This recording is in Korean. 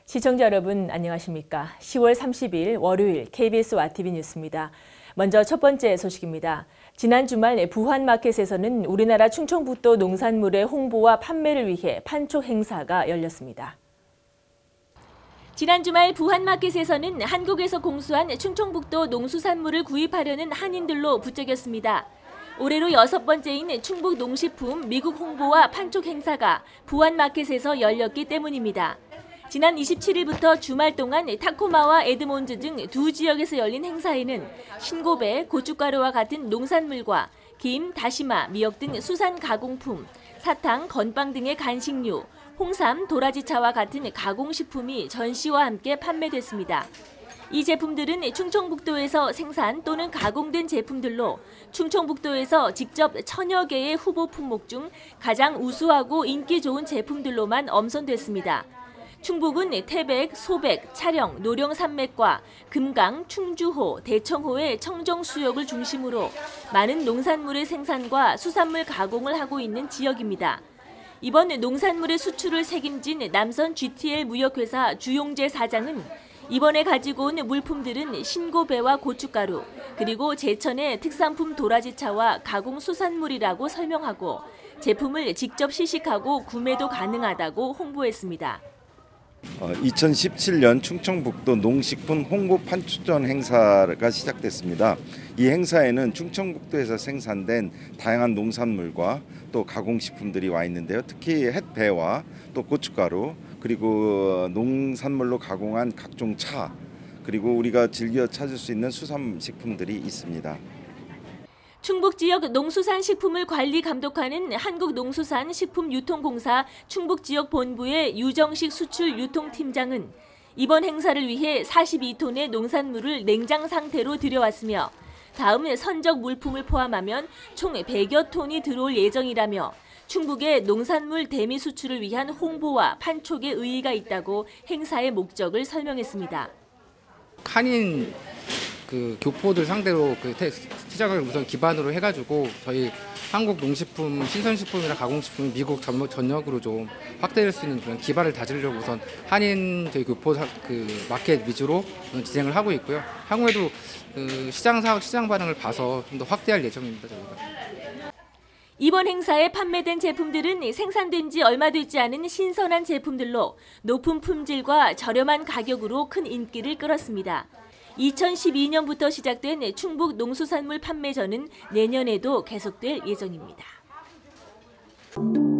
시청자 여러분 안녕하십니까? 10월 30일 월요일 KBS 와TV 뉴스입니다. 먼저 첫 번째 소식입니다. 지난 주말 부환마켓에서는 우리나라 충청북도 농산물의 홍보와 판매를 위해 판촉 행사가 열렸습니다. 지난 주말 부환마켓에서는 한국에서 공수한 충청북도 농수산물을 구입하려는 한인들로 부쩍였습니다. 올해로 6번째인 충북 농식품 미국 홍보와 판촉 행사가 부환마켓에서 열렸기 때문입니다. 지난 27일부터 주말 동안 타코마와 에드몬드 등 두 지역에서 열린 행사에는 신고배, 고춧가루와 같은 농산물과 김, 다시마, 미역 등 수산 가공품, 사탕, 건빵 등의 간식류, 홍삼, 도라지차와 같은 가공식품이 전시와 함께 판매됐습니다. 이 제품들은 충청북도에서 생산 또는 가공된 제품들로 충청북도에서 직접 1000여 개의 후보 품목 중 가장 우수하고 인기 좋은 제품들로만 엄선됐습니다. 충북은 태백, 소백, 차령, 노령산맥과 금강, 충주호, 대청호의 청정 수역을 중심으로 많은 농산물의 생산과 수산물 가공을 하고 있는 지역입니다. 이번 농산물의 수출을 책임진 남선 GTL 무역회사 주용재 사장은 이번에 가지고 온 물품들은 신고배와 고춧가루, 그리고 제천의 특산품 도라지차와 가공 수산물이라고 설명하고 제품을 직접 시식하고 구매도 가능하다고 홍보했습니다. 2017년 충청북도 농식품 홍보 판촉전 행사가 시작됐습니다. 이 행사에는 충청북도에서 생산된 다양한 농산물과 또 가공식품들이 와 있는데요. 특히 햇배와 또 고춧가루, 그리고 농산물로 가공한 각종 차, 그리고 우리가 즐겨 찾을 수 있는 수산식품들이 있습니다. 충북 지역 농수산식품을 관리 감독하는 한국농수산식품유통공사 충북지역본부의 유정식 수출유통팀장은 이번 행사를 위해 42톤의 농산물을 냉장 상태로 들여왔으며 다음 선적 물품을 포함하면 총 100여 톤이 들어올 예정이라며 충북의 농산물 대미 수출을 위한 홍보와 판촉에 의의가 있다고 행사의 목적을 설명했습니다. 한인 교포들 상대로 시장을 우선 기반으로 해가지고 저희 한국 농식품, 신선식품이나 가공식품이 미국 전역으로 좀 확대될 수 있는 그런 기반을 다지려고 우선 한인 저희 교포 마켓 위주로 진행을 하고 있고요. 향후에도 시장 반응을 봐서 좀 더 확대할 예정입니다. 저희가. 이번 행사에 판매된 제품들은 생산된 지 얼마 되지 않은 신선한 제품들로 높은 품질과 저렴한 가격으로 큰 인기를 끌었습니다. 2012년부터 시작된 충북 농수산물 판매전은 내년에도 계속될 예정입니다.